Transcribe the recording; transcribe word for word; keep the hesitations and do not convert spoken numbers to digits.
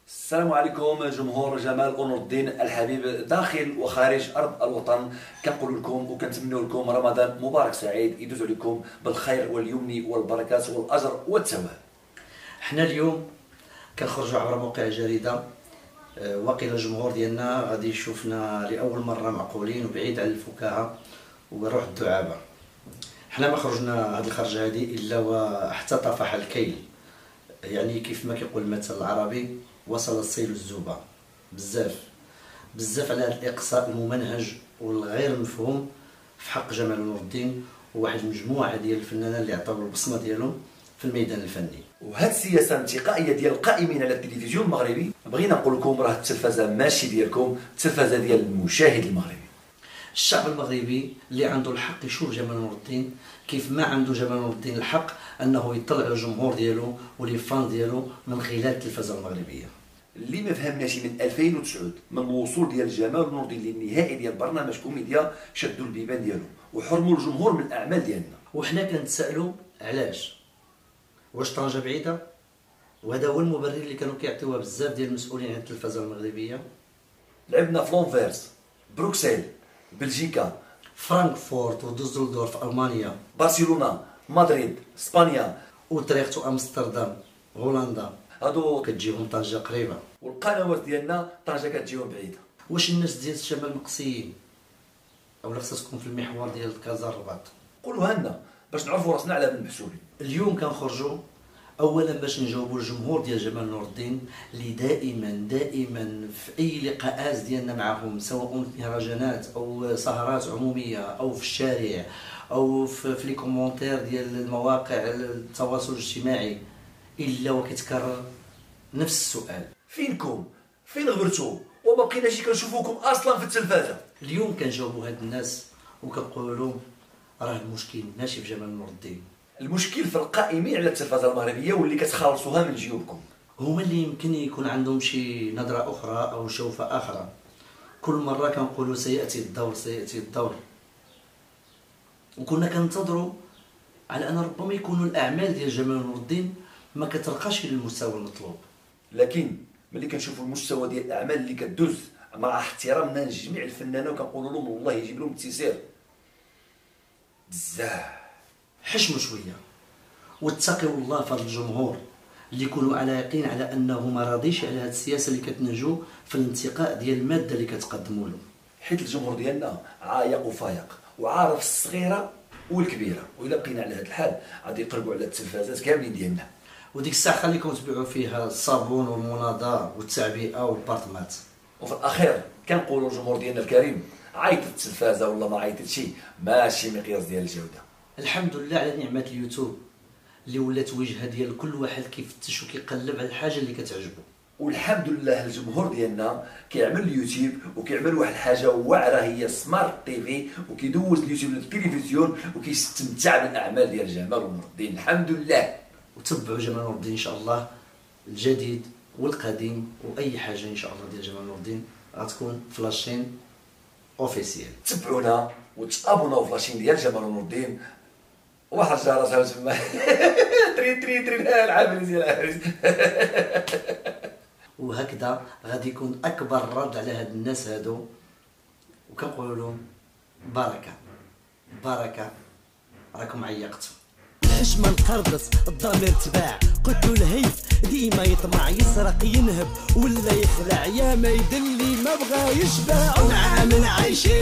السلام عليكم جمهور جمال نور الدين الحبيب داخل وخارج ارض الوطن. كنقول لكم وكنتمنوا لكم رمضان مبارك سعيد يدوز عليكم بالخير واليمن والبركات والاجر والثواب. حنا اليوم كنخرجوا عبر موقع الجريده، واقيلا الجمهور ديالنا غادي يشوفنا لاول مره معقولين وبعيد عن الفكاهه وروح الدعابه. حنا ما خرجنا هذه الخرجه هذه الا وحتى طفح الكيل، يعني كيف ما كيقول المثل العربي وصل السيل الزوبه. بزاف بزاف على هذا الاقصاء الممنهج والغير مفهوم في حق جمال نور الدين وواحد المجموعه ديال الفنانين اللي عطاو البصمه ديالهم في الميدان الفني. وهاد السياسه الانتقائيه ديال القائمين على التلفزيون المغربي بغينا نقول لكم راه التلفزه ماشي ديالكم، التلفزه ديال المشاهد المغربي. الشعب المغربي اللي عنده الحق يشوف جمال نور الدين كيف ما عنده جمال نور الدين الحق انه يطلع على الجمهور ديالو ولي فان ديالو من خلال التلفزه المغربيه. اللي ما فهمناش من ألفين وتسعة من الوصول ديال جمال نور الدين للنهائي ديال برنامج كوميديا شدوا البيبان ديالو وحرموا الجمهور من الاعمال ديالنا. وحنا كنتسائلوا علاش؟ واش طنجه بعيده؟ وهذا هو المبرر اللي كانوا كيعطيوها بزاف ديال المسؤولين عن التلفزه المغربيه. لعبنا في لونفيرس، بروكسل، بلجيكا، فرانكفورت ودوزلدورف المانيا، برشلونه، مدريد، اسبانيا، وتريخت امستردام، هولندا. هادو كتجيهم طنجه قريبه، والقنوات ديالنا طنجه كتجيهم بعيده. واش الناس ديال الشمال مقصيين اولا خصها تكون في المحور ديال كازا الرباط؟ قولوها لنا باش نعرفوا راسنا على من المحسوبين. اليوم كنخرجوا اولا باش نجاوبوا الجمهور ديال جمال نور الدين اللي دائما دائما في اي لقاءات ديالنا معهم سواء في مهرجانات او سهرات عموميه او في الشارع او في, في لي كومونتير ديال المواقع التواصل الاجتماعي الا وكيتكرر نفس السؤال: فينكم؟ فين غبرتوا؟ وما بقيناش كنشوفوكم اصلا في التلفازه. اليوم كنجاوبوا هاد الناس وكنقولوا لهم راه المشكل ماشي في جمال نور الدين، المشكل في القائمين على التلفزه المغربيه واللي كتخلصوها من جيوبكم. هما اللي يمكن يكون عندهم شي نظره اخرى او شوفه اخرى. كل مره كنقولوا سياتي الدور سياتي الدور، وكنا كننتظروا على ان ربما يكونوا الاعمال ديال جمال نور الدين ما كترقاش للمستوى المطلوب. لكن ملي كنشوفوا المستوى ديال الاعمال اللي كدوز مع احترامنا لجميع الفنانين وكنقولوا لهم الله يجيب لهم التيسير بزاف. حشموا شويه واتقوا الله في الجمهور اللي يكونوا على يقين على انه ما راضيش على هذه السياسه اللي كتنهجوا في الانتقاء ديال الماده اللي كتقدموا له، حيت الجمهور ديالنا عايق وفايق وعارف الصغيره والكبيره، والا بقينا على هذا الحال غادي يقربوا على التلفازات كاملين ديالنا. وديك الساعه خليكم تبيعوا فيها الصابون والمناضه والتعبئه والبارتمات. وفي الاخير كنقولوا الجمهور ديالنا الكريم عيطت التلفازه ولا ما عيطتش ماشي مقياس ديال الجوده. الحمد لله على نعمه اليوتيوب اللي ولات وجهه ديال كل واحد كيفتش وكيقلب على الحاجه اللي كتعجبه. والحمد لله الجمهور ديالنا كيعمل اليوتيوب وكيعمل واحد الحاجه واعره هي سمارت تي في، وكيدوز اليوتيوب للتلفزيون وكيستمتع بالاعمال ديال جمال نور الدين. الحمد لله. وتبعوا جمال نور الدين ان شاء الله، الجديد والقديم واي حاجه ان شاء الله ديال جمال نور الدين غتكون في لاشين اوفيسيال. تبعونا وتابوناو في لاشين ديال جمال نور الدين. واحد الجرس تما تري تري تري العابريس ديال العابريس. وهكذا غادي يكون اكبر رد على هاد الناس هادو، وكنقول لهم بركه بركه راكم عيقتوا. الحشمه نقرضص الضمير تباع، قلتو الهيف ديما يطمع يسرق ينهب ولا يخلع، يا ما يدلي ما بغا يشبع. ونعامل عايشين